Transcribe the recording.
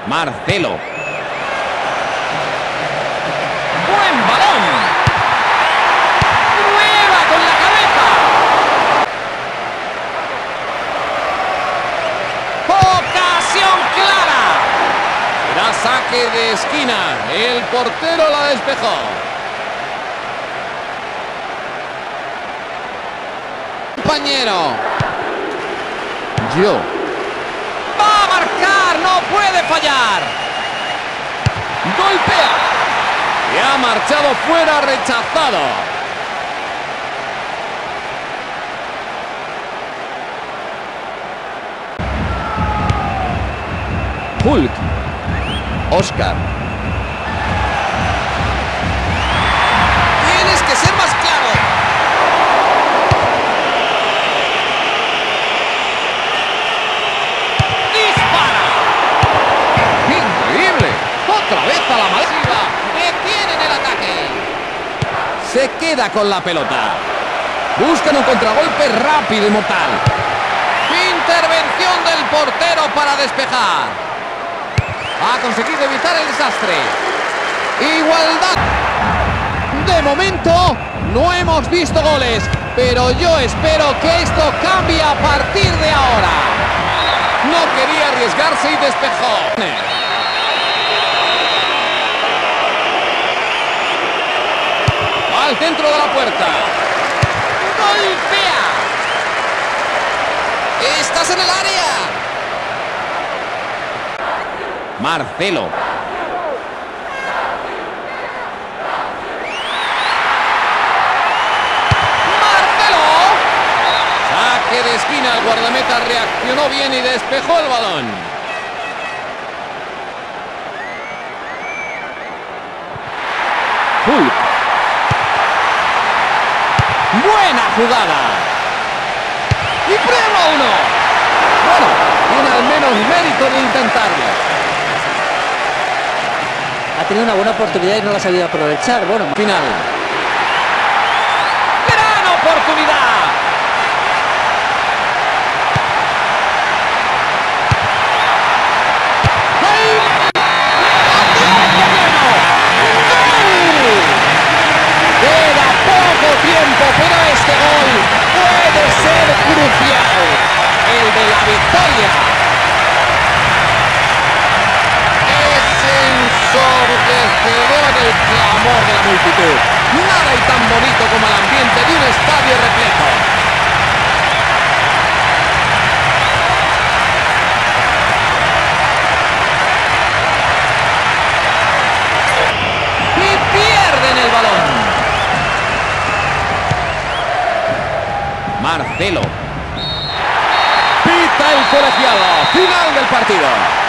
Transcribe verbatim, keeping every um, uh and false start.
Marcelo. ¡Buen balón! ¡Nueva con la cabeza! ¡Ocasión clara! Era saque de esquina. El portero la despejó. Compañero. Yo. ¡Va a marcar! ¡No puede fallar! ¡Golpea! Y ha marchado fuera, rechazado. Hulk. Oscar. Tienes que ser más claro. ¡Dispara! ¡Increíble! ¡Otra vez a la masiva! ¡Detienen el ataque! Se queda con la pelota. Buscan un contragolpe rápido y mortal. Intervención del portero para despejar. Ha conseguido evitar el desastre. Igualdad. De momento no hemos visto goles, pero yo espero que esto cambie a partir de ahora. No quería arriesgarse y despejó. Al centro de la puerta. Golpea. Estás en el área. Marcelo. Marcelo. Saque de esquina. El guardameta reaccionó bien y despejó el balón. Hulk. Buena jugada. Y prueba uno. Bueno, tiene al menos mérito de intentarlo. Ha tenido una buena oportunidad y no la ha sabido aprovechar. Bueno, final. ¡Gran oportunidad! ¡Hey! Queda poco tiempo, pero este gol puede ser crucial. El de la victoria. Ensordecedor el clamor de la multitud. Nada hay tan bonito como el ambiente de un estadio repleto. Y pierden el balón. Marcelo. Pita el colegiado. Final del partido.